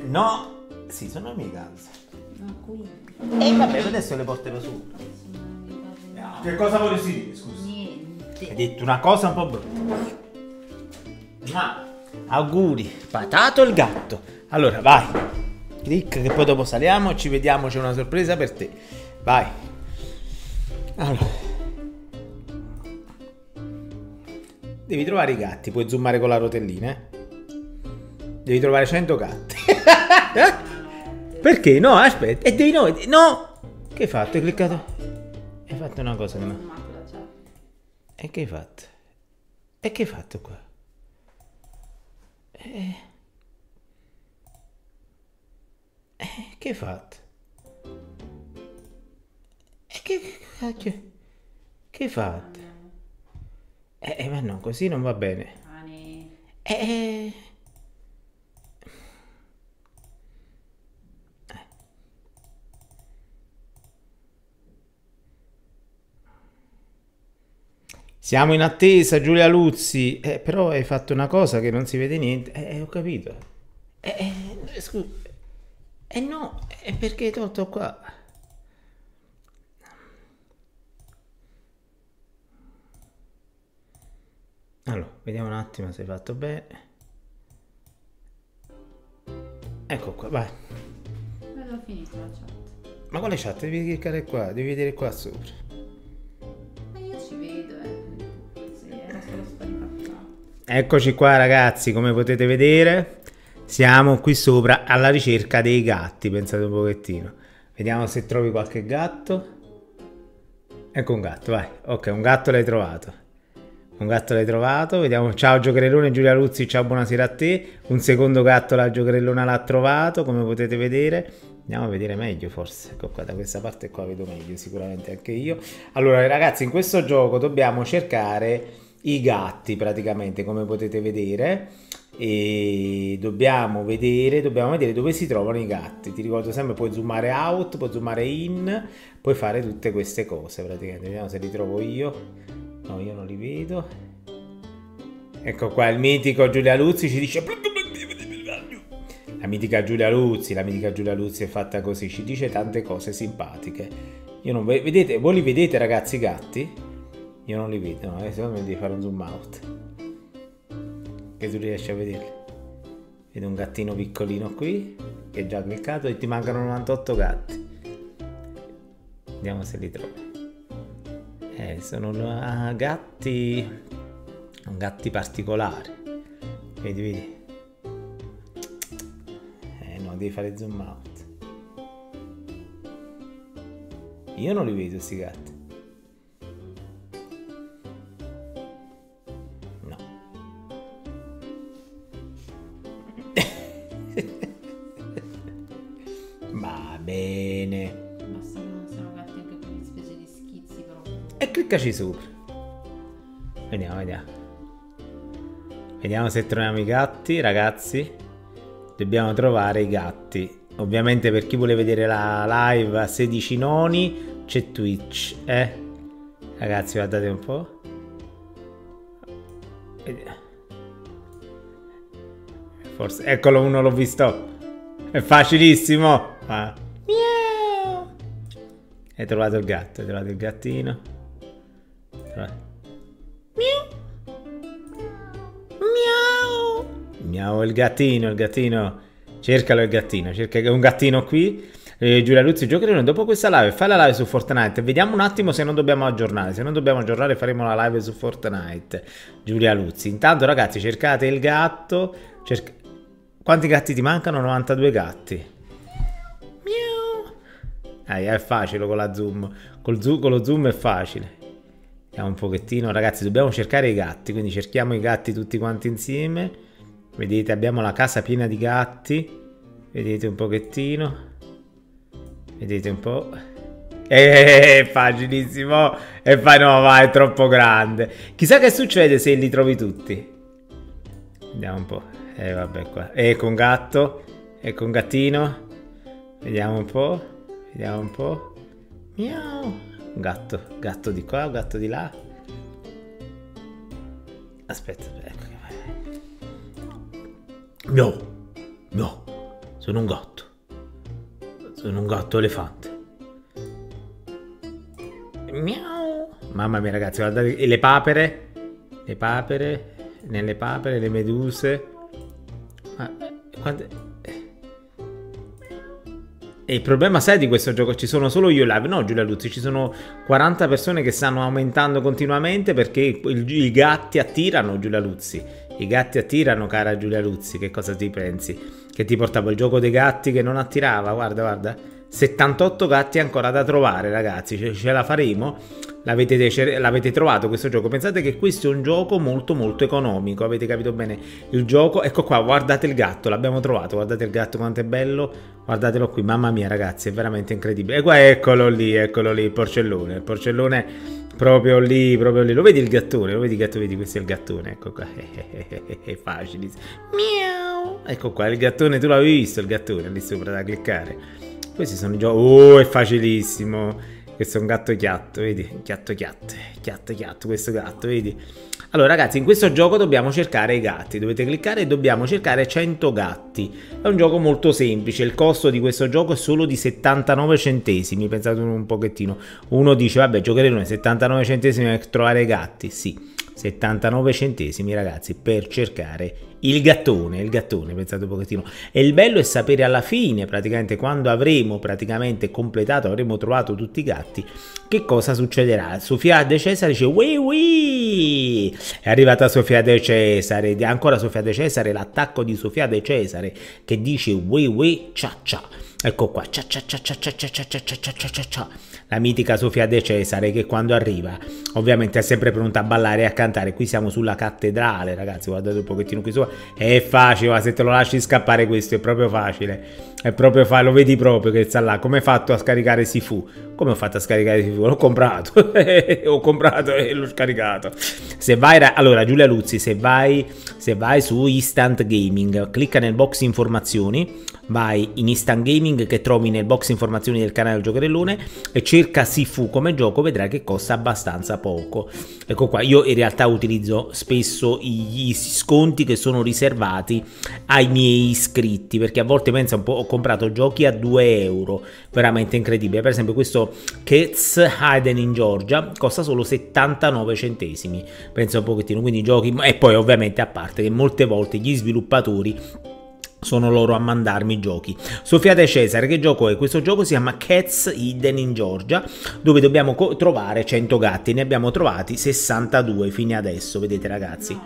No! Sì, sono le mie calze. No, qui. E vabbè, adesso le porterò su. Che cosa vorresti dire, scusa? Niente. Hai detto una cosa un po' brutta. Ma auguri, patato il gatto. Allora, vai. Clicca che poi dopo saliamo e ci vediamo, c'è una sorpresa per te. Vai. Allora. Devi trovare i gatti, puoi zoomare con la rotellina, eh? Devi trovare 100 gatti. Perché? No, aspetta. E devi no! Che hai fatto? Hai cliccato? Hai fatto una cosa che no. E che hai fatto? E che hai fatto qua? Che hai fatto? E che cacchio? Che hai fatto? Ma no, così non va bene. Siamo in attesa, Giulia Luzzi. Però hai fatto una cosa che non si vede niente. Ho capito. Scusa. No, è perché hai tolto qua. Allora, vediamo un attimo se hai fatto bene. Ecco qua, vai. L'ho finito la chat. Ma quale chat? Devi cliccare qua, devi vedere qua sopra. Ma io ci vedo, Sì, era solo sparicato. Eccoci qua ragazzi, come potete vedere siamo qui sopra alla ricerca dei gatti, pensate un pochettino. Vediamo se trovi qualche gatto. Ecco un gatto, vai. Ok, un gatto l'hai trovato. Un gatto l'hai trovato, vediamo. Ciao Giocherellone, Giulia Luzzi, ciao, buonasera a te. Un secondo gatto la Giocherellona l'ha trovato, come potete vedere. Andiamo a vedere meglio forse. Ecco qua, da questa parte qua vedo meglio, sicuramente anche io. Allora ragazzi, in questo gioco dobbiamo cercare i gatti praticamente, come potete vedere. E dobbiamo vedere dove si trovano i gatti. Ti ricordo sempre, puoi zoomare out, puoi zoomare in, puoi fare tutte queste cose praticamente. Vediamo se li trovo io. No, io non li vedo. Ecco qua il mitico Giulia Luzzi ci dice. La mitica Giulia Luzzi è fatta così, ci dice tante cose simpatiche. Io non vedete, voi li vedete ragazzi i gatti? Io non li vedo, no, secondo me devi fare un zoom out. Che tu riesci a vederli. Vedo un gattino piccolino qui, che è già cliccato, e ti mancano 98 gatti. Vediamo se li trovo. Sono gatti particolari. Vedi. No, devi fare zoom out. Io non li vedo questi gatti. No. Va bene. Basta che non siano gatti anche con specie di schizzi proprio. E cliccaci sopra. Vediamo. Vediamo se troviamo i gatti, ragazzi. Dobbiamo trovare i gatti. Ovviamente per chi vuole vedere la live a 16 noni c'è Twitch, Ragazzi, guardate un po'. Forse, eccolo, uno l'ho visto. È facilissimo. Miau. Hai trovato il gatto, hai trovato il gattino. Miau. Miau, il gattino. Cercalo il gattino, cerca un gattino qui. Giulia Luzzi, Giocherellone, dopo questa live fai la live su Fortnite. Vediamo un attimo se non dobbiamo aggiornare. Se non dobbiamo aggiornare faremo la live su Fortnite. Giulia Luzzi. Intanto ragazzi cercate il gatto. Quanti gatti ti mancano? 92 gatti. Miau. È facile con la zoom. Con lo zoom è facile. Vediamo un pochettino. Ragazzi, dobbiamo cercare i gatti. Quindi cerchiamo i gatti tutti quanti insieme. Vedete, abbiamo la casa piena di gatti. Vedete un pochettino. Vedete un po'. È facilissimo. No, va, è troppo grande. Chissà che succede se li trovi tutti. Vediamo un po'. Vabbè qua. Ecco un gatto. Ecco un gattino. Vediamo un po'. Miau. Un gatto. Gatto di qua, gatto di là. Aspetta, ecco. No. Sono un gatto. Sono un gatto elefante. Miau. Mamma mia ragazzi, guardate, e le papere, nelle papere, le meduse. E il problema, sai, di questo gioco, ci sono solo io live, no Giulia Luzzi, ci sono 40 persone che stanno aumentando continuamente perché i gatti attirano, Giulia Luzzi. I gatti attirano, cara Giulia Luzzi, che cosa ti pensi? Che ti portavo il gioco dei gatti che non attirava? Guarda, guarda. 78 gatti ancora da trovare, ragazzi, ce la faremo? L'avete trovato questo gioco? Pensate che questo è un gioco molto molto economico, avete capito bene? Il gioco, ecco qua, guardate il gatto, l'abbiamo trovato, guardate il gatto quanto è bello, guardatelo qui, mamma mia ragazzi, è veramente incredibile. E qua eccolo lì, il porcellone proprio lì, lo vedi il gattone, lo vedi il gatto, vedi, questo è il gattone, ecco qua, è facile, miau, ecco qua, il gattone, tu l'avevi visto il gattone lì sopra da cliccare? Questi sono i giochi, oh è facilissimo. Questo è un gatto chiatto, vedi? Chiatto, questo gatto, vedi? Allora ragazzi, in questo gioco dobbiamo cercare i gatti. Dovete cliccare e dobbiamo cercare 100 gatti. È un gioco molto semplice. Il costo di questo gioco è solo di 79 centesimi. Pensate un pochettino. Uno dice, vabbè, giocheremo 79 centesimi per trovare i gatti. Sì, 79 centesimi ragazzi per cercare il gattone, pensate un pochettino. E il bello è sapere alla fine, praticamente quando avremo praticamente completato, avremo trovato tutti i gatti, che cosa succederà. Sofia De Cesare dice ui, è arrivata Sofia De Cesare, ancora Sofia De Cesare, l'attacco di Sofia De Cesare che dice ui cia cia. Ecco qua, cia cia cia cia cia cia cia cia cia cia cia cia. La mitica Sofia De Cesare che quando arriva ovviamente è sempre pronta a ballare e a cantare. Qui siamo sulla cattedrale ragazzi, guardate un pochettino qui sopra, è facile, ma se te lo lasci scappare questo è proprio facile, è proprio lo vedi proprio che sta là. Come hai fatto a scaricare Sifu? Come ho fatto a scaricare Sifu? L'ho comprato ho comprato e l'ho scaricato. Se vai, allora Giulia Luzzi, se vai su Instant Gaming, clicca nel box informazioni, vai in Instant Gaming che trovi nel box informazioni del canale del Giocherellone e cerca Sifu come gioco, vedrai che costa abbastanza poco. Ecco qua, io in realtà utilizzo spesso gli sconti che sono riservati ai miei iscritti, perché a volte pensa un po', ho comprato giochi a 2 euro, veramente incredibile. Per esempio questo Cats Hidden in Georgia costa solo 79 centesimi, pensa un pochettino, quindi giochi, e poi ovviamente a parte che molte volte gli sviluppatori sono loro a mandarmi i giochi. Sofia De Cesare, che gioco è? Questo gioco si chiama Cats Hidden in Georgia, dove dobbiamo trovare 100 gatti. Ne abbiamo trovati 62 fino adesso, vedete ragazzi.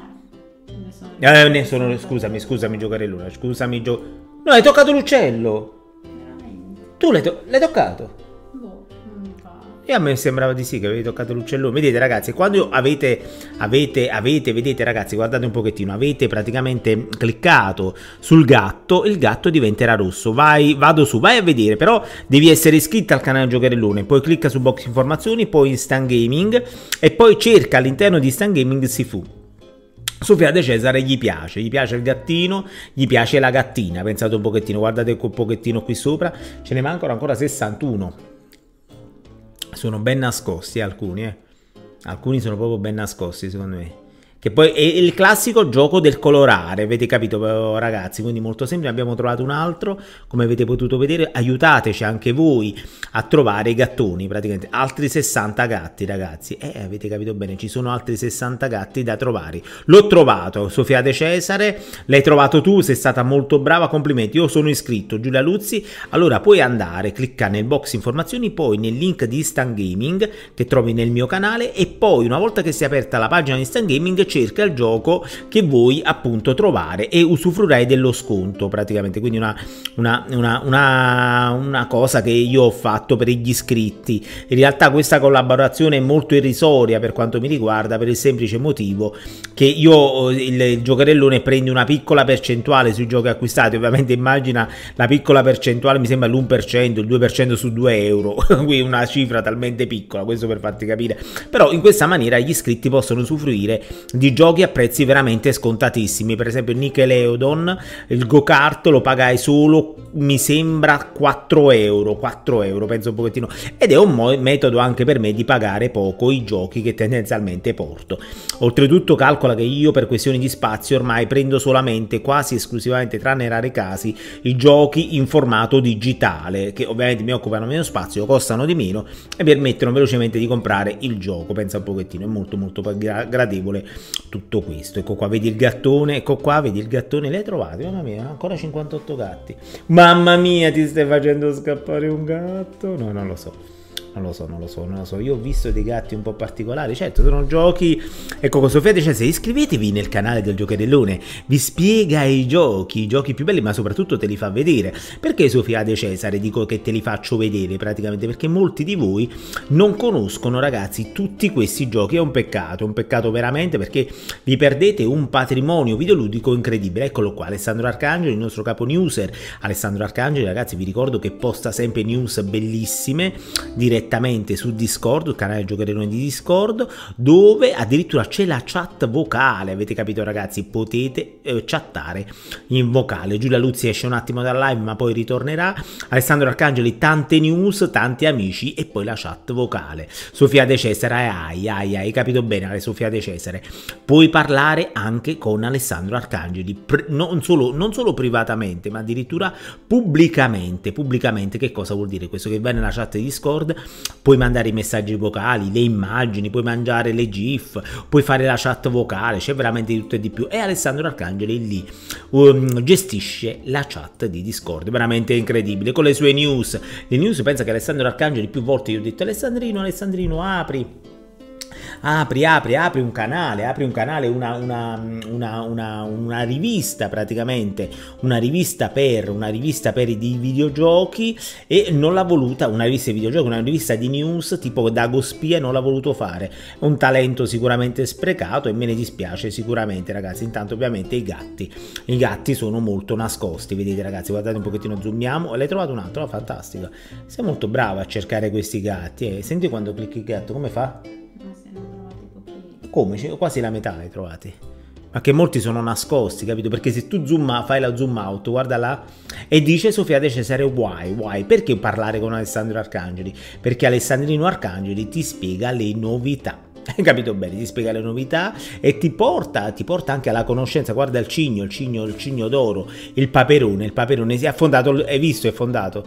Scusami Giocherellone, scusami no, hai toccato l'uccello. Veramente? Tu l'hai toccato? Boh, non mi fa. E a me sembrava di sì che avevi toccato l'uccellone. Vedete ragazzi, quando vedete ragazzi, guardate un pochettino, avete praticamente cliccato sul gatto, il gatto diventerà rosso. Vai a vedere, però devi essere iscritto al canale Giocherellone, poi clicca su box informazioni, poi Instant Gaming e poi cerca all'interno di Instant Gaming Sifu. Sofia De Cesare gli piace il gattino, gli piace la gattina, pensate un pochettino, guardate un pochettino qui sopra, ce ne mancano ancora 61. Sono ben nascosti alcuni, alcuni sono proprio ben nascosti secondo me. Che poi è il classico gioco del colorare, avete capito ragazzi? Quindi molto semplice, abbiamo trovato un altro, come avete potuto vedere, aiutateci anche voi a trovare i gattoni, praticamente altri 60 gatti ragazzi, avete capito bene, ci sono altri 60 gatti da trovare. L'ho trovato, Sofia De Cesare, l'hai trovato tu, sei stata molto brava, complimenti, io sono iscritto, Giulia Luzzi, allora puoi andare, clicca nel box informazioni, poi nel link di Instant Gaming che trovi nel mio canale e poi una volta che si è aperta la pagina di Instant Gaming cerca il gioco che vuoi appunto trovare e usufruirai dello sconto praticamente, quindi una cosa che io ho fatto per gli iscritti. In realtà questa collaborazione è molto irrisoria per quanto mi riguarda, per il semplice motivo che io il Giocherellone prende una piccola percentuale sui giochi acquistati, ovviamente immagina la piccola percentuale, mi sembra l'1%, il 2% su 2 euro, qui una cifra talmente piccola, questo per farti capire, però in questa maniera gli iscritti possono usufruire di giochi a prezzi veramente scontatissimi. Per esempio Nickelodeon, il go-kart lo pagai solo, mi sembra, 4 euro, penso un pochettino, ed è un metodo anche per me di pagare poco i giochi che tendenzialmente porto. Oltretutto calcola che io per questioni di spazio ormai prendo solamente, quasi esclusivamente, tranne rari casi, i giochi in formato digitale, che ovviamente mi occupano meno spazio, costano di meno e permettono velocemente di comprare il gioco. Pensa un pochettino, è molto gradevole tutto questo. Ecco qua, vedi il gattone, ecco qua, vedi il gattone, l'hai trovato? Mamma mia, ancora 58 gatti. Mamma mia, ti stai facendo scappare un gatto? No, non lo so. Non lo so. Io ho visto dei gatti un po' particolari. Certo, sono giochi. Ecco, con Sofia De Cesare, iscrivetevi nel canale del Giocherellone. Vi spiega i giochi più belli, ma soprattutto te li fa vedere. Perché Sofia De Cesare dico che te li faccio vedere praticamente? Perché molti di voi non conoscono, ragazzi, tutti questi giochi. È un peccato veramente, perché vi perdete un patrimonio videoludico incredibile. Eccolo qua, Alessandro Arcangeli, il nostro capo newser. Alessandro Arcangeli, ragazzi, vi ricordo che posta sempre news bellissime direttamente su Discord, il canale Giocherellone di Discord, dove addirittura c'è la chat vocale. Avete capito, ragazzi? Potete chattare in vocale. Giulia Luzzi esce un attimo dal live ma poi ritornerà. Alessandro Arcangeli, tante news, tanti amici e poi la chat vocale. Sofia De Cesare, hai capito bene, Sofia De Cesare. Puoi parlare anche con Alessandro Arcangeli, non solo privatamente, ma addirittura pubblicamente. Che cosa vuol dire questo? Che vai nella chat di Discord, puoi mandare i messaggi vocali, le immagini, puoi mangiare le gif, puoi fare la chat vocale, c'è veramente di tutto e di più. E Alessandro Arcangeli lì gestisce la chat di Discord, veramente incredibile, con le sue news. Le news, pensa che Alessandro Arcangeli più volte io ho detto: Alessandrino, apri un canale, una rivista, praticamente una rivista per i videogiochi, e non l'ha voluta. Una rivista di videogiochi, una rivista di news tipo Dagospia, non l'ha voluto fare. È un talento sicuramente sprecato e me ne dispiace sicuramente, ragazzi. Intanto ovviamente i gatti sono molto nascosti, vedete, ragazzi, guardate un pochettino, zoomiamo. L'hai trovato un altro? Oh, fantastico, sei molto brava a cercare questi gatti, senti quando clicchi il gatto come fa? Come? Quasi la metà l'hai trovati. Ma che molti sono nascosti, capito? Perché se tu fai la zoom out, guarda là, e dice Sofia De Cesare why? Perché parlare con Alessandro Arcangeli? Perché Alessandrino Arcangeli ti spiega le novità. Hai capito bene? Ti spiega le novità e ti porta anche alla conoscenza. Guarda il cigno d'oro, il paperone si è affondato. Hai visto? È affondato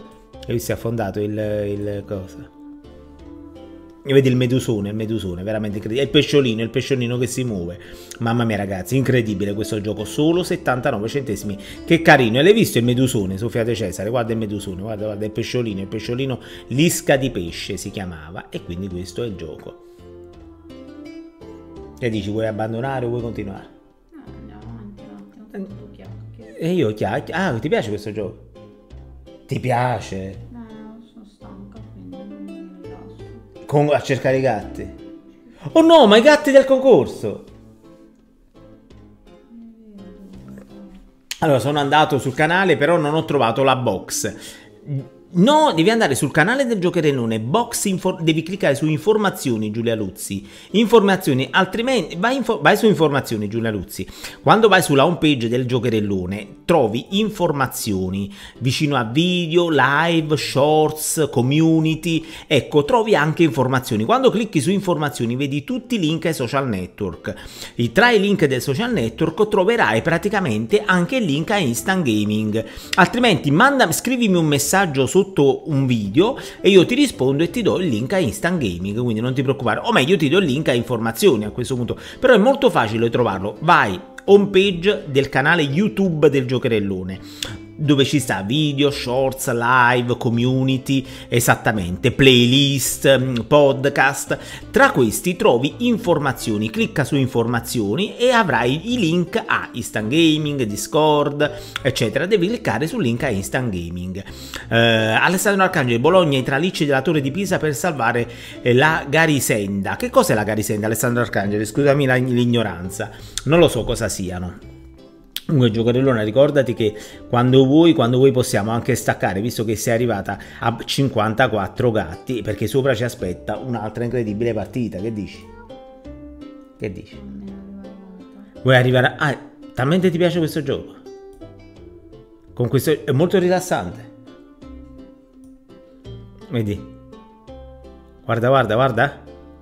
il cosa? E vedi il medusone, veramente incredibile. Il pesciolino che si muove. Mamma mia, ragazzi, incredibile questo gioco. Solo 79 centesimi. Che carino. E l'hai visto il medusone, Sofia De Cesare? Guarda il medusone, guarda il pesciolino. L'isca di pesce si chiamava. E quindi questo è il gioco. Che dici, vuoi abbandonare o vuoi continuare? No, andiamo avanti. E io chiacchiero. Ah, ti piace questo gioco? Ti piace? A cercare i gatti. Oh no, ma i gatti del concorso. Allora, sono andato sul canale, però non ho trovato la box. No, devi andare sul canale del Giocherellone, devi cliccare su informazioni, Giulia Luzzi. Informazioni, altrimenti vai su informazioni, Giulia Luzzi. Quando vai sulla home page del Giocherellone trovi informazioni vicino a video, live, shorts, community. Ecco, trovi anche informazioni. Quando clicchi su informazioni vedi tutti i link ai social network. E tra i link del social network troverai praticamente anche il link a Instant Gaming. Altrimenti scrivimi un messaggio sotto un video e io ti rispondo e ti do il link a Instant Gaming, quindi non ti preoccupare, o meglio ti do il link a informazioni a questo punto, però è molto facile trovarlo. Vai home page del canale YouTube del Giocherellone, dove ci sta video, shorts, live, community, esattamente, playlist, podcast. Tra questi trovi informazioni, clicca su informazioni e avrai i link a Instant Gaming, Discord, eccetera. Devi cliccare sul link a Instant Gaming. Alessandro Arcangeli, Bologna, i tralicci della Torre di Pisa per salvare la Garisenda. Che cos'è la Garisenda, Alessandro Arcangeli? Scusami l'ignoranza, non lo so cosa siano. Comunque, Giocherellone, ricordati che quando vuoi possiamo anche staccare, visto che sei arrivata a 54 gatti, perché sopra ci aspetta un'altra incredibile partita. Che dici? Vuoi arrivare a... Ah, talmente ti piace questo gioco? Con questo... È molto rilassante. Vedi? Guarda, guarda, guarda.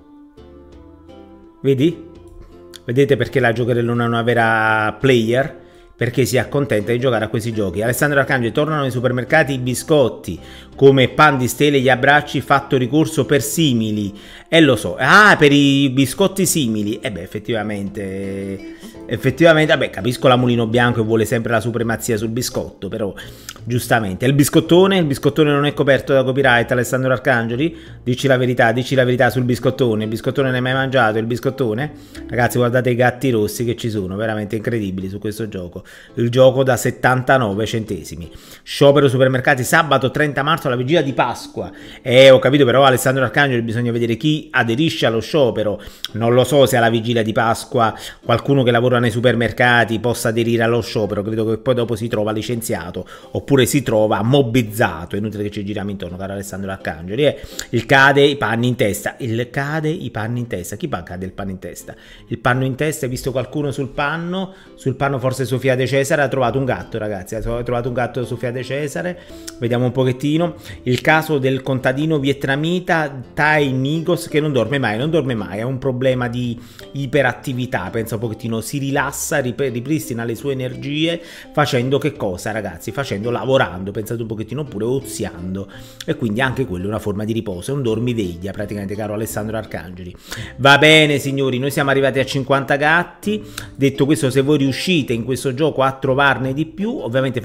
Vedi? Vedete perché la Giocherellona è una vera player? Perché si accontenta di giocare a questi giochi. Alessandro Arcangeli: tornano nei supermercati i biscotti come pan di stele, gli abbracci, fatto ricorso per simili. E lo so. Ah, per i biscotti simili. E beh, effettivamente, vabbè, capisco la Mulino Bianco e vuole sempre la supremazia sul biscotto, però giustamente. Il biscottone non è coperto da copyright, Alessandro Arcangeli? Dici la verità sul biscottone. Il biscottone ne hai mai mangiato? Il biscottone? Ragazzi, guardate i gatti rossi che ci sono, veramente incredibili su questo gioco. Il gioco da 79 centesimi. Sciopero supermercati sabato 30 marzo alla vigilia di Pasqua. Ho capito, però Alessandro Arcangeli, bisogna vedere chi aderisce allo sciopero. Non lo so se alla vigilia di Pasqua qualcuno che lavora nei supermercati possa aderire allo sciopero. Credo che poi dopo si trova licenziato oppure si trova mobbizzato. È inutile che ci giriamo intorno, caro Alessandro Arcangeli. Il cade i panni in testa. Il cade i panni in testa. Chi cade il panno in testa? Il panno in testa, hai visto qualcuno sul panno? Sul panno forse Sofia De Cesare ha trovato un gatto, ragazzi. Ha trovato un gatto Sofia De Cesare. Vediamo un pochettino. Il caso del contadino vietnamita Tai Migos che non dorme mai. È un problema di iperattività. Pensa un pochettino, si rilassa, ripristina le sue energie facendo che cosa, ragazzi? Lavorando, pensate un pochettino, oppure oziando. E quindi anche quello è una forma di riposo, è un dormiveglia praticamente, caro Alessandro Arcangeli. Va bene, signori, noi siamo arrivati a 50 gatti. Detto questo, se voi riuscite in questo gioco a trovarne di più, ovviamente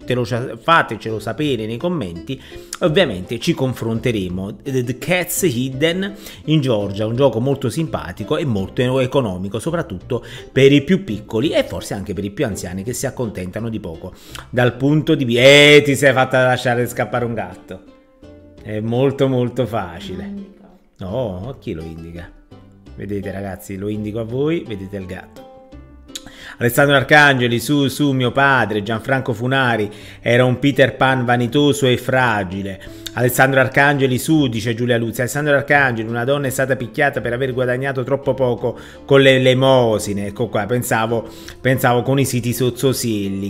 fatecelo sapere nei commenti. Ovviamente ci confronteremo. The Cats Hidden in Georgia, un gioco molto simpatico e molto economico, soprattutto per i più piccoli e forse anche per i più anziani che si accontentano di poco. Dal punto di vista... ti sei fatta lasciare scappare un gatto. È molto molto facile. Oh, chi lo indica? Vedete, ragazzi, lo indico a voi, vedete il gatto. Alessandro Arcangeli: su mio padre. Gianfranco Funari: era un Peter Pan vanitoso e fragile. Alessandro Arcangeli: su, dice Giulia Luzzi. Alessandro Arcangeli: una donna è stata picchiata per aver guadagnato troppo poco con le elemosine. Ecco qua, pensavo con i siti sozzosilli,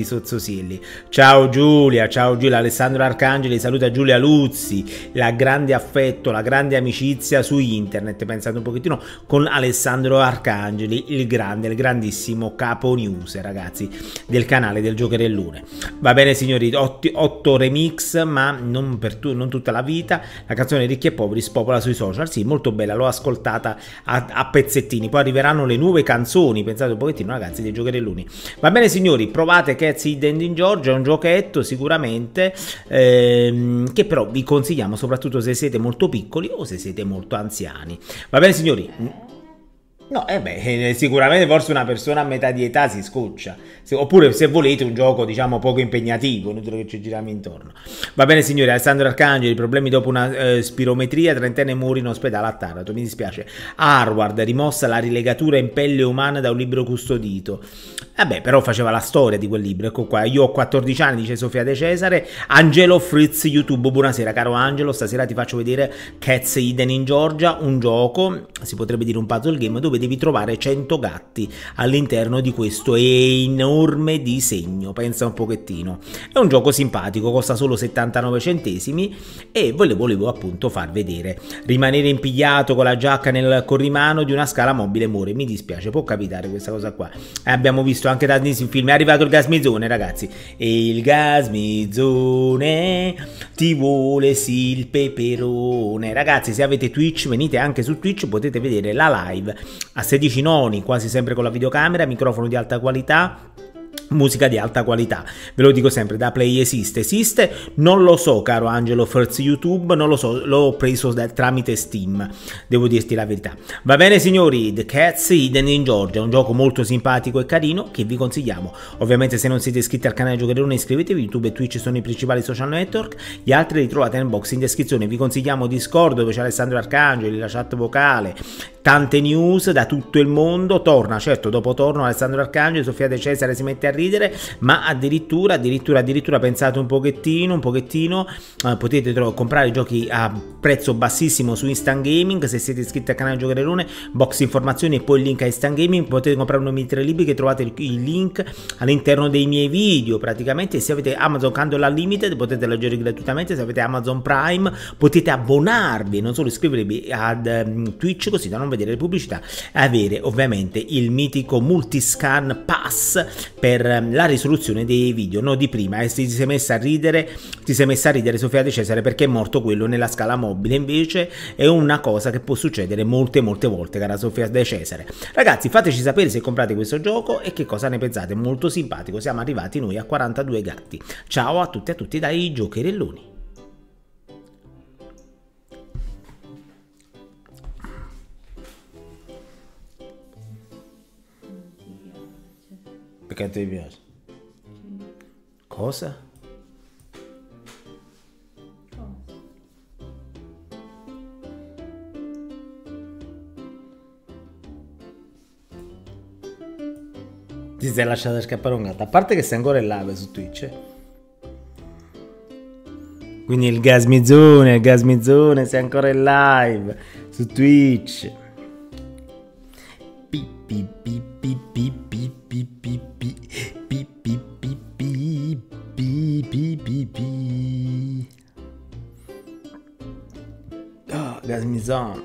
Ciao Giulia. Alessandro Arcangeli saluta Giulia Luzzi. La grande affetto, la grande amicizia su internet, pensate un pochettino, con Alessandro Arcangeli, il grandissimo capo news, ragazzi, del canale del Giocherellone. Va bene, signori, 8 remix, ma non tutta la vita. La canzone Ricchi e Poveri spopola sui social. Sì, molto bella, l'ho ascoltata a pezzettini. Poi arriveranno le nuove canzoni, pensate un pochettino, ragazzi, dei Giocherelloni. Va bene, signori, provate Cats Hidden in Georgia, è un giochetto sicuramente che però vi consigliamo soprattutto se siete molto piccoli o se siete molto anziani. Va bene, signori? No, sicuramente forse una persona a metà di età si scoccia. Oppure se volete un gioco, diciamo, poco impegnativo, inutile che ci giriamo intorno. Va bene, signori, Alessandro Arcangeli: problemi dopo una spirometria, trentenne muore in ospedale a Taranto. Mi dispiace. Harvard: rimossa la rilegatura in pelle umana da un libro custodito. Vabbè, però faceva la storia di quel libro. Ecco qua, io ho 14 anni, dice Sofia De Cesare. Angelo Fritz YouTube: buonasera caro Angelo, stasera ti faccio vedere Cats Hidden in Georgia, un gioco, si potrebbe dire un puzzle game, dove devi trovare 100 gatti all'interno di questo enorme disegno. Pensa un pochettino. È un gioco simpatico, costa solo 79 centesimi e ve lo volevo appunto far vedere. Rimanere impigliato con la giacca nel corrimano di una scala mobile muore. Mi dispiace, può capitare questa cosa qua. Abbiamo visto anche tantissimi film. È arrivato il Gasmizzone, ragazzi. E il Gasmizzone ti vuole sì il peperone. Ragazzi, se avete Twitch, venite anche su Twitch, potete vedere la live a 16 noni, quasi sempre con la videocamera, microfono di alta qualità, musica di alta qualità. Ve lo dico sempre, da Play esiste, non lo so, caro Angelo First YouTube, non lo so, l'ho preso tramite Steam, devo dirti la verità. Va bene, signori, The Cats Hidden in Georgia, un gioco molto simpatico e carino che vi consigliamo. Ovviamente, se non siete iscritti al canale Giocherellone, iscrivetevi. YouTube e Twitch sono i principali social network, gli altri li trovate nel box in descrizione. Vi consigliamo Discord, dove c'è Alessandro Arcangeli, la chat vocale, tante news da tutto il mondo. Torna, certo, dopo torno Alessandro Arcangelo, Sofia De Cesare si mette a ridere, ma addirittura pensate un pochettino, potete comprare giochi a prezzo bassissimo su Instant Gaming. Se siete iscritti al canale Giocherellone, box informazioni e poi il link a Instant Gaming, potete comprare uno Mi 3 libri che trovate il link all'interno dei miei video praticamente. Se avete Amazon Candle Unlimited potete leggere gratuitamente, se avete Amazon Prime potete abbonarvi, non solo iscrivervi ad Twitch così da non vedere le pubblicità e avere ovviamente il mitico Multiscan Pass per la risoluzione dei video, no di prima. E ti sei messa a ridere Sofia De Cesare perché è morto quello nella scala mobile, invece è una cosa che può succedere molte volte, cara Sofia De Cesare. Ragazzi, fateci sapere se comprate questo gioco e che cosa ne pensate, molto simpatico. Siamo arrivati noi a 42 gatti. Ciao a tutti e a tutti dai Giocherelloni. Perché ti piace? Cosa? Ti sei lasciato scappare un gatto, a parte che sei ancora in live su Twitch. Quindi il gasmizzone, sei ancora in live su Twitch. Oh, gasmizzone.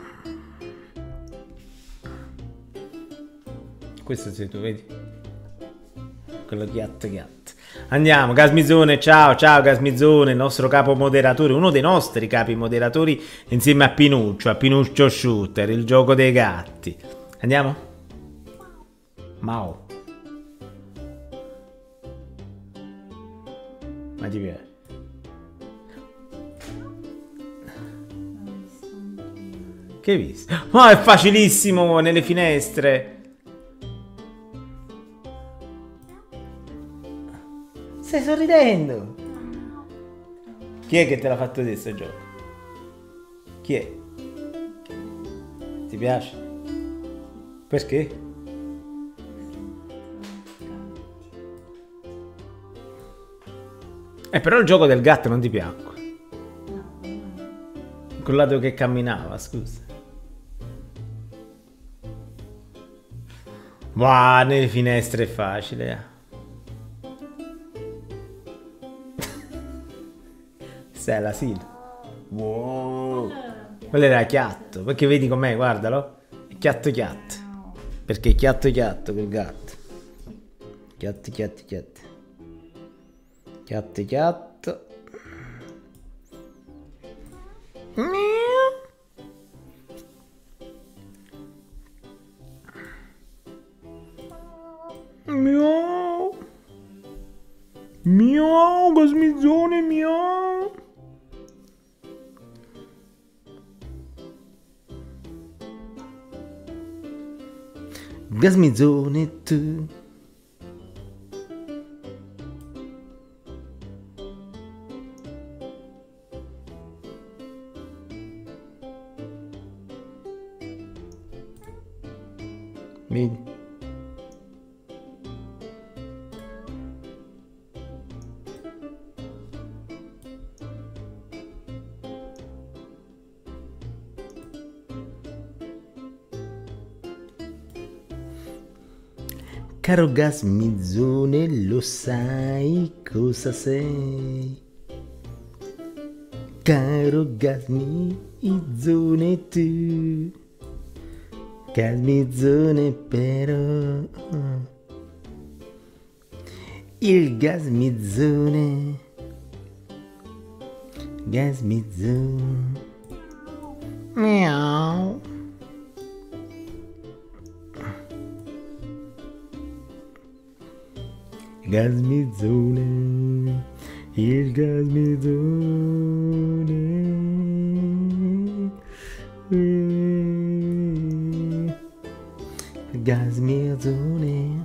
Questo sei tu, vedi? Quello chiat. Andiamo, Gasmizzone, ciao Gasmizzone, il nostro capo moderatore, uno dei nostri capi moderatori insieme a Pinuccio Shooter, il gioco dei gatti. Andiamo? Mao. Ma ti piace? Che hai visto? Ma è facilissimo nelle finestre. Stai sorridendo? Chi è che te l'ha fatto vedere questo gioco? Chi è? Ti piace? Perché? Però il gioco del gatto non ti piacque. Quello che camminava, scusa. Wow, nelle finestre è facile. Sei l'asilo. Wow. Quello era chiatto. Perché vedi com'è, guardalo. È chiatto. Perché è chiatto quel gatto. Chiatto. Miau, Gasmizzone, miau. Gasmizzone tu. Vedi? Caro Gasmizzone, lo sai cosa sei? Caro Gasmizzone tu, Gasmizzone però, il Gasmizzone, miau. Gasmizzone, il Gasmizzone, Gasmizzone.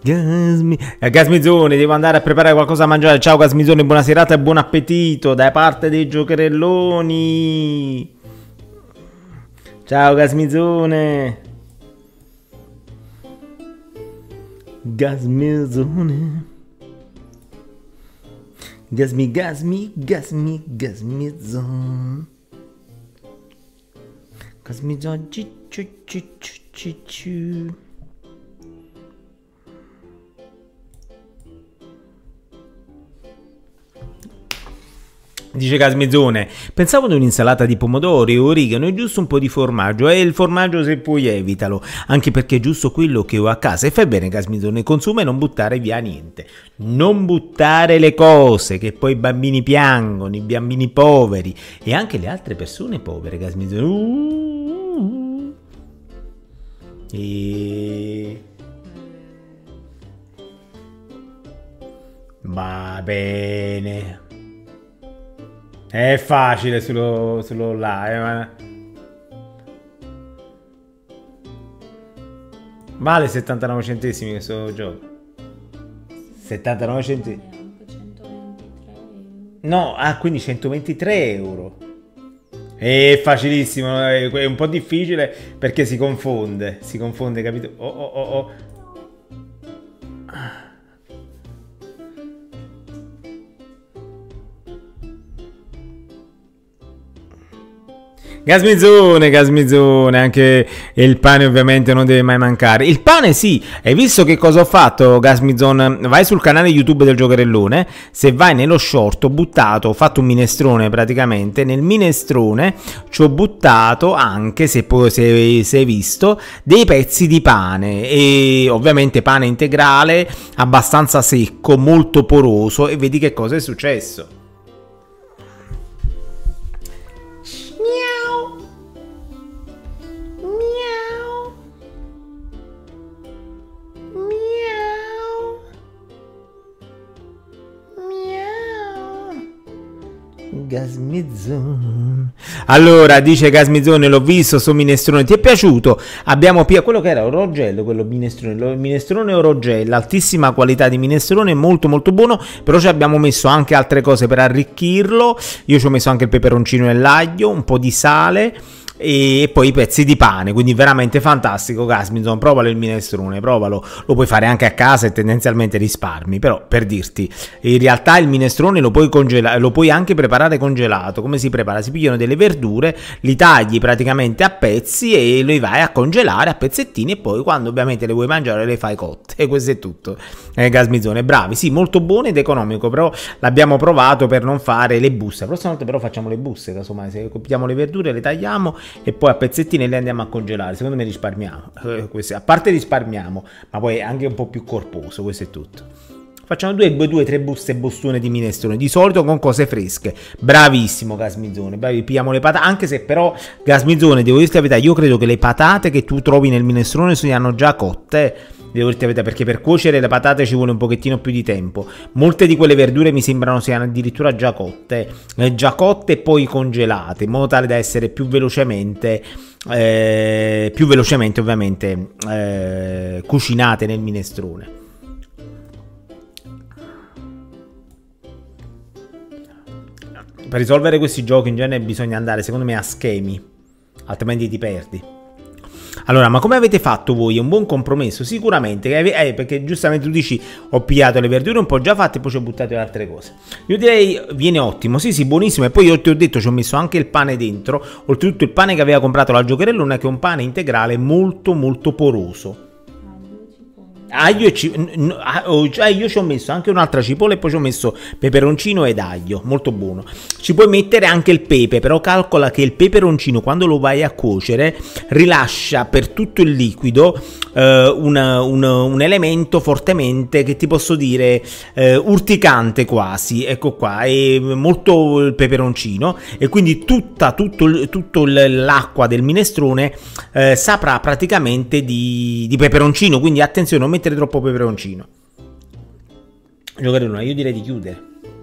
Gasmizone, devo andare a preparare qualcosa da mangiare. Ciao Gasmizone, buona serata e buon appetito da parte dei giocherelloni. Ciao Gasmizone. Gasmizone. Gasmizone. Gasmizone. Dice Gasmizone, pensavo ad un'insalata di pomodori, origano e giusto un po' di formaggio. E il formaggio se puoi evitalo, anche perché è giusto quello che ho a casa. E fai bene Gasmizone, consuma e non buttare via niente. Non buttare le cose, che poi i bambini piangono, i bambini poveri e anche le altre persone povere, Gasmizone. Va bene. È facile sullo là, Vale 79 centesimi questo gioco. 79 centesimi. Neanche 123 euro. No, quindi 123 euro. È facilissimo, è un po' difficile perché si confonde, capito? Oh. Gasmizone, anche il pane ovviamente non deve mai mancare. Il pane sì, hai visto che cosa ho fatto Gasmizone? Vai sul canale YouTube del Giocherellone, se vai nello short ho fatto un minestrone praticamente, nel minestrone ci ho buttato anche, se hai visto, dei pezzi di pane e ovviamente pane integrale, abbastanza secco, molto poroso e vedi che cosa è successo. Gasmizone. Allora dice Gasmizone, l'ho visto sto minestrone, ti è piaciuto? Abbiamo quello che era orogello, quello minestrone, il minestrone orogello, altissima qualità di minestrone, molto molto buono, però ci abbiamo messo anche altre cose per arricchirlo. Io ci ho messo anche il peperoncino e l'aglio, un po' di sale e poi i pezzi di pane, quindi veramente fantastico. Gasmizone, provalo il minestrone, provalo, lo puoi fare anche a casa e tendenzialmente risparmi, però per dirti, in realtà il minestrone lo puoi congelare, lo puoi anche preparare congelato. Come si prepara? Si pigliano delle verdure, li tagli praticamente a pezzi e li vai a congelare a pezzettini e poi quando ovviamente le vuoi mangiare le fai cotte e questo è tutto. Gasmizone, bravi, sì, molto buono ed economico, però l'abbiamo provato per non fare le buste. La prossima volta però facciamo le buste, casomai se copriamo le verdure le tagliamo e poi a pezzettini le andiamo a congelare. Secondo me risparmiamo, a parte risparmiamo, ma poi è anche un po' più corposo, questo è tutto. Facciamo 2-3 buste bostone di minestrone, di solito con cose fresche. Bravissimo Gasmizone, bravi, pigliamo le patate, anche se però Gasmizone, devo dirti la verità, io credo che le patate che tu trovi nel minestrone siano già cotte. Devo dirti la verità, perché per cuocere le patate ci vuole un pochettino più di tempo. Molte di quelle verdure mi sembrano siano addirittura già cotte e poi congelate, in modo tale da essere più velocemente ovviamente cucinate nel minestrone. Per risolvere questi giochi in genere bisogna andare, secondo me, a schemi, altrimenti ti perdi. Allora, ma come avete fatto voi? È un buon compromesso? Sicuramente, perché giustamente tu dici ho pigliato le verdure un po' già fatte e poi ci ho buttato le altre cose. Io direi viene ottimo, sì, buonissimo. E poi io ti ho detto, ci ho messo anche il pane dentro, oltretutto il pane che aveva comprato la Giocherellona, che è un pane integrale molto molto poroso. Aglio e io ci ho messo anche un'altra cipolla e poi ci ho messo peperoncino ed aglio, molto buono. Ci puoi mettere anche il pepe, però calcola che il peperoncino quando lo vai a cuocere rilascia per tutto il liquido un elemento fortemente, che ti posso dire, urticante quasi, ecco qua, è molto il peperoncino e quindi tutto l'acqua del minestrone saprà praticamente di peperoncino, quindi attenzione, non mettere troppo peperoncino. Giocherellona, io direi di chiudere.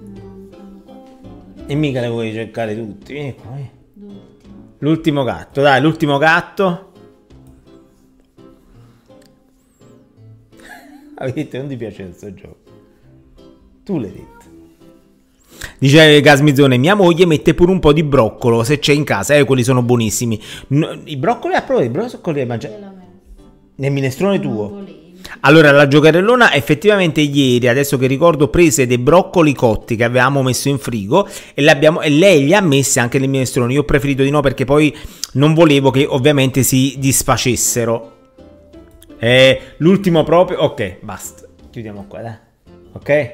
E mica le vuoi cercare tutti. Vieni qua, l'ultimo gatto, dai, l'ultimo gatto. Avevi detto non ti piace questo gioco. Tu l'hai detto. Dice Gasmizzone, mia moglie mette pure un po' di broccolo se c'è in casa, quelli sono buonissimi. I broccoli a prova, i broccoli hai mangiato nel minestrone tuo. Allora la giocherellona effettivamente ieri, adesso che ricordo, prese dei broccoli cotti che avevamo messo in frigo e lei li ha messi anche nel minestrone. Io ho preferito di no perché poi non volevo che ovviamente si disfacessero. L'ultimo proprio, ok, basta, chiudiamo qua, dai. Ok?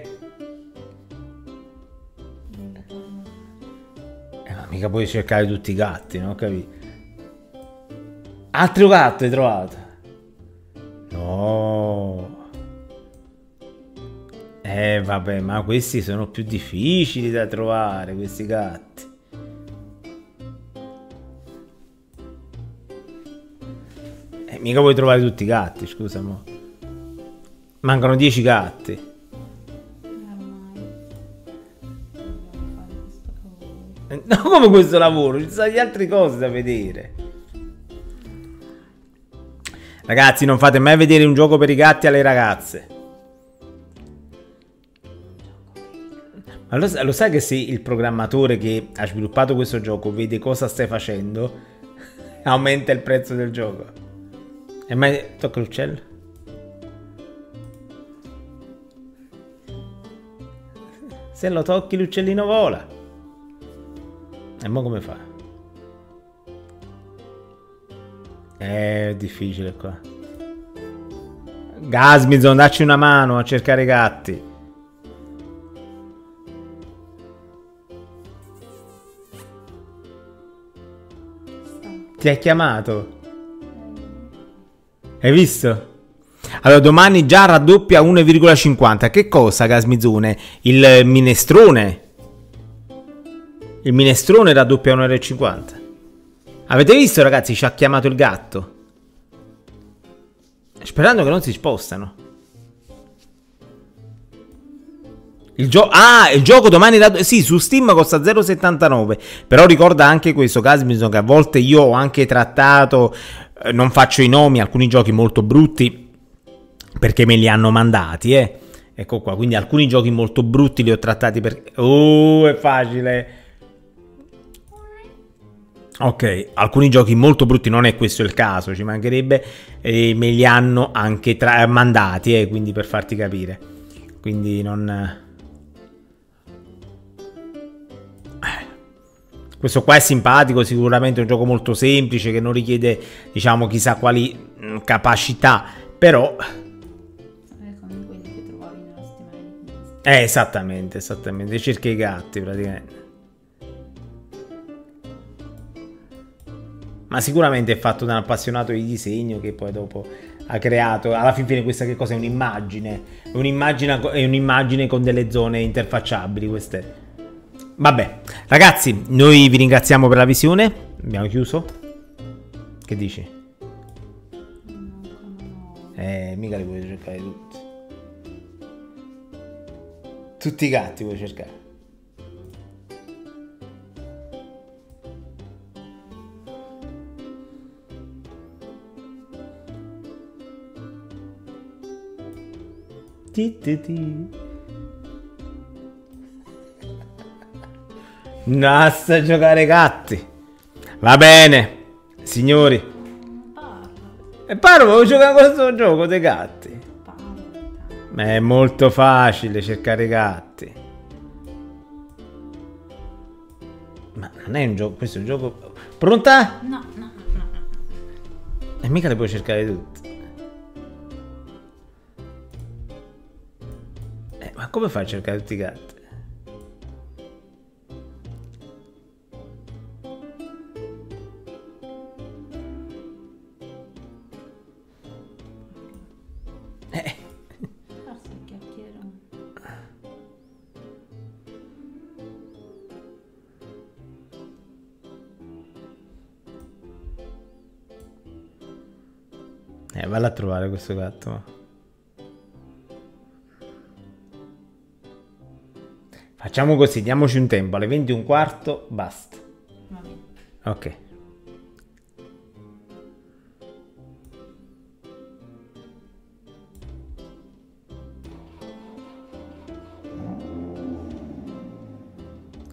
Ma mica puoi cercare tutti i gatti, no? Capito? Altro gatto hai trovato? No. Vabbè, ma questi sono più difficili da trovare, questi gatti. Mica puoi trovare tutti i gatti, scusa, mo. Mancano 10 gatti. No, come questo lavoro? Ci sono gli altre cose da vedere. Ragazzi, non fate mai vedere un gioco per i gatti alle ragazze. Ma lo sai che se il programmatore che ha sviluppato questo gioco vede cosa stai facendo, aumenta il prezzo del gioco? E mai tocca l'uccello? Se lo tocchi l'uccellino vola. E mo come fa? È difficile qua. Gasmizon, dacci una mano a cercare i gatti. Ti ha chiamato? Hai visto? Allora domani già raddoppia 1,50. Che cosa, Gasmizone? Il minestrone? Il minestrone raddoppia 1,50. Avete visto, ragazzi? Ci ha chiamato il gatto. Sperando che non si spostano. Il gioco domani sì, su Steam costa 0,79. Però ricorda anche questo, Gasmison, che a volte io ho anche trattato, non faccio i nomi, alcuni giochi molto brutti perché me li hanno mandati, Ecco qua, quindi alcuni giochi molto brutti li ho trattati perché... è facile. Ok, alcuni giochi molto brutti, non è questo il caso, ci mancherebbe, e me li hanno anche mandati, quindi per farti capire. Quindi non... Questo qua è simpatico, sicuramente è un gioco molto semplice che non richiede, diciamo, chissà quali capacità, però... come quelli che trovavi nella settimana. Esattamente, cerca i gatti praticamente. Ma sicuramente è fatto da un appassionato di disegno che poi dopo ha creato, alla fine questa che cosa è? Un'immagine, è un'immagine con delle zone interfacciabili, queste. Vabbè, ragazzi, noi vi ringraziamo per la visione, abbiamo chiuso. Che dici? Mica li puoi cercare tutti. Tutti i gatti puoi cercare. Basta giocare gatti. Va bene, signori. E parlo, volevo giocare a questo gioco dei gatti. Ma è molto facile cercare gatti. Ma non è un gioco, questo è un gioco... Pronta? No. E mica le puoi cercare tutte. Ma come fai a cercare tutti i gatti? Forse il chiacchiero. Valla a trovare questo gatto. Facciamo così, diamoci un tempo, alle 20:15, basta. Va bene. Ok.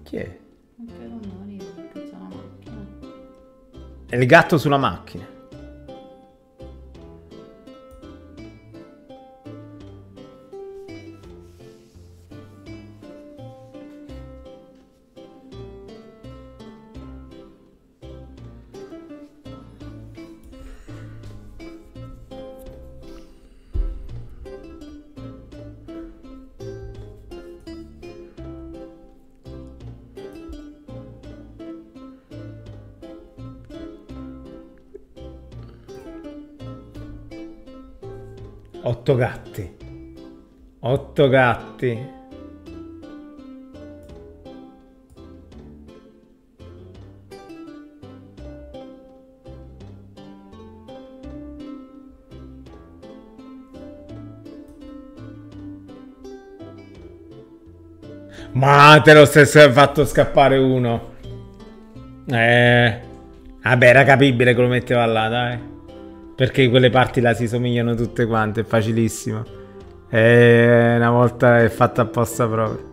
Chi è? Anche quando arriva perché c'è la macchina. È il gatto sulla macchina. Otto gatti. Otto gatti. Ma te lo stesso fatto scappare uno. Vabbè, era capibile che lo metteva là, dai. Perché quelle parti là si somigliano tutte quante, è facilissimo. Una volta è fatta apposta proprio.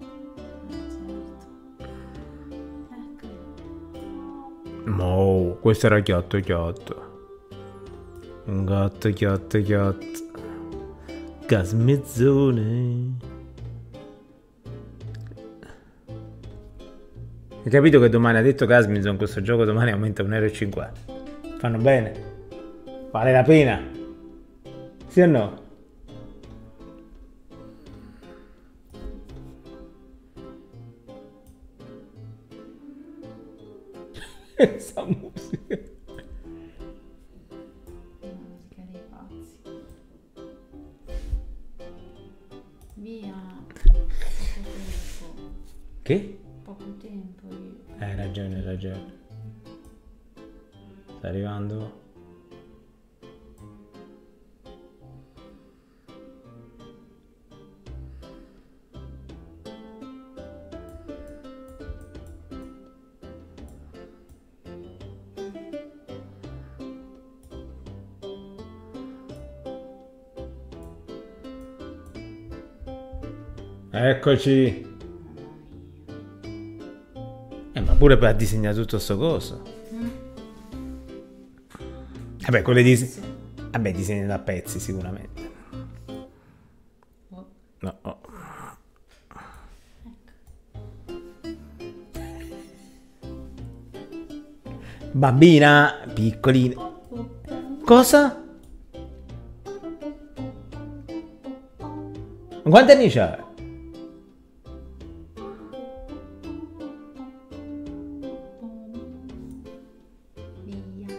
Mo, questo era chiotto chiotto. Un gatto chiotto chiotto. Gasmezzone. Hai capito che domani ha detto Gasmizon questo gioco domani aumenta 1,50 €? Fanno bene? Vale la pena? Sì o no? Questa musica. Musica dei pazzi. Via. Poco tempo. Che? Poco tempo io. Hai ragione, hai ragione. Sta arrivando. Eccoci. Ma pure per disegnare tutto sto coso. Vabbè, quelle vabbè, disegni da pezzi sicuramente. Oh. No. Oh. Bambina piccolina. Cosa? Quanti anni c'hai? Via.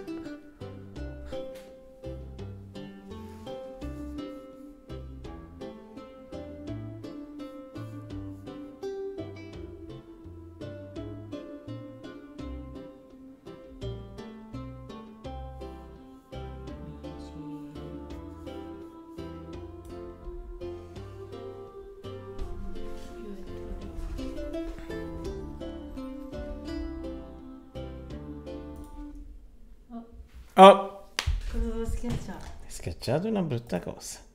Oh, Cosa devo schiacciare? hai schiacciato una brutta cosa.